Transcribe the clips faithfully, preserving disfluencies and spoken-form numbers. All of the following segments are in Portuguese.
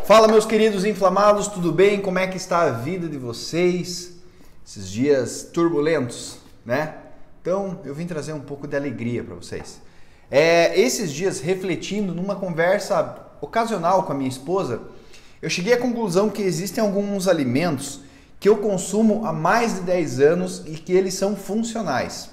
Fala, meus queridos inflamados, tudo bem? Como é que está a vida de vocês? Esses dias turbulentos, né? Então, eu vim trazer um pouco de alegria para vocês. É, esses dias, refletindo numa conversa ocasional com a minha esposa, eu cheguei à conclusão que existem alguns alimentos que eu consumo há mais de dez anos e que eles são funcionais.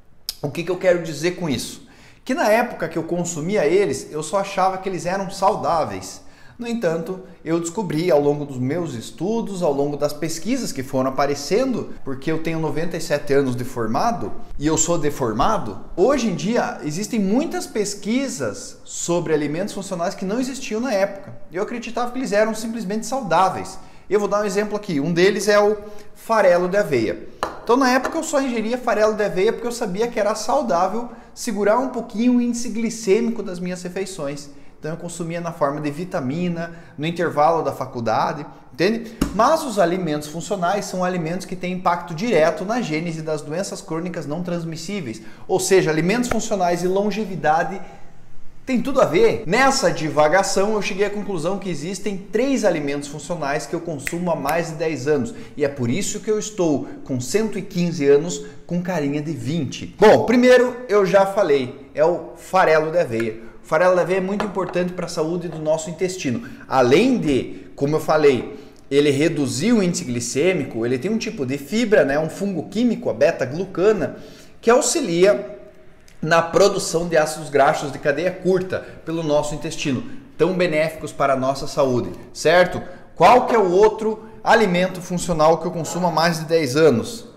O que, que eu quero dizer com isso? Que na época que eu consumia eles, eu só achava que eles eram saudáveis. No entanto, eu descobri ao longo dos meus estudos, ao longo das pesquisas que foram aparecendo, porque eu tenho noventa e sete anos de formado e eu sou deformado, hoje em dia existem muitas pesquisas sobre alimentos funcionais que não existiam na época. Eu acreditava que eles eram simplesmente saudáveis. Eu vou dar um exemplo aqui, um deles é o farelo de aveia. Então na época eu só ingeria farelo de aveia porque eu sabia que era saudável segurar um pouquinho o índice glicêmico das minhas refeições. Então eu consumia na forma de vitamina, no intervalo da faculdade, entende? Mas os alimentos funcionais são alimentos que têm impacto direto na gênese das doenças crônicas não transmissíveis. Ou seja, alimentos funcionais e longevidade tem tudo a ver. Nessa divagação eu cheguei à conclusão que existem três alimentos funcionais que eu consumo há mais de dez anos. E é por isso que eu estou com cento e quinze anos com carinha de vinte. Bom, primeiro eu já falei, é o farelo de aveia. O farelo de aveia é muito importante para a saúde do nosso intestino. Além de, como eu falei, ele reduzir o índice glicêmico, ele tem um tipo de fibra, né, um fungo químico, a beta-glucana, que auxilia na produção de ácidos graxos de cadeia curta pelo nosso intestino, tão benéficos para a nossa saúde, certo? Qual que é o outro alimento funcional que eu consumo há mais de dez anos?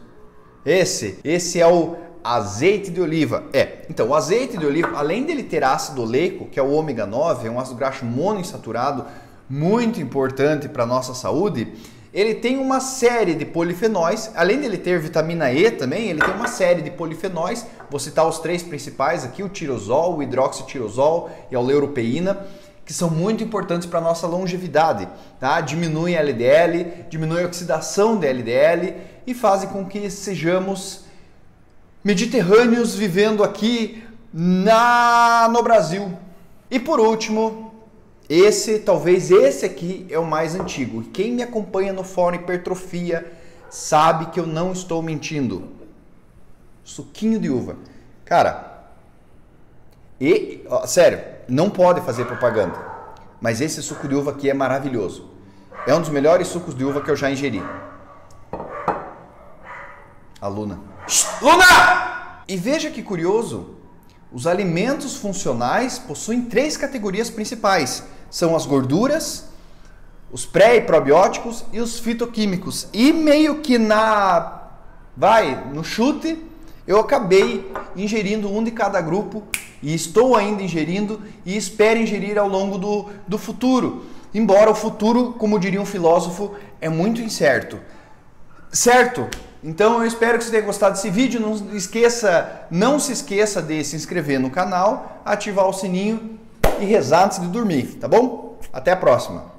Esse, esse é o azeite de oliva. É, então o azeite de oliva, além dele ter ácido oleico, que é o ômega nove, é um ácido graxo monoinsaturado, muito importante para a nossa saúde, ele tem uma série de polifenóis, além dele ter vitamina E também, ele tem uma série de polifenóis, vou citar os três principais aqui, o tirosol, o hidroxitirosol e a leuropeína, que são muito importantes para a nossa longevidade, tá? Diminuem L D L, diminuem a oxidação de L D L e fazem com que sejamos mediterrâneos vivendo aqui na, no Brasil. E por último, esse, talvez esse aqui é o mais antigo. Quem me acompanha no Fórum Hipertrofia sabe que eu não estou mentindo. Suquinho de uva. Cara, e, ó, sério, não pode fazer propaganda, mas esse suco de uva aqui é maravilhoso. É um dos melhores sucos de uva que eu já ingeri. A Luna. Luna! E veja que curioso, os alimentos funcionais possuem três categorias principais. São as gorduras, os pré e probióticos e os fitoquímicos. E meio que na, vai, no chute, eu acabei ingerindo um de cada grupo e estou ainda ingerindo e espero ingerir ao longo do, do futuro. Embora o futuro, como diria um filósofo, é muito incerto. Certo? Então eu espero que você tenha gostado desse vídeo. Não esqueça, não se esqueça de se inscrever no canal, ativar o sininho e rezar antes de dormir, tá bom? Até a próxima!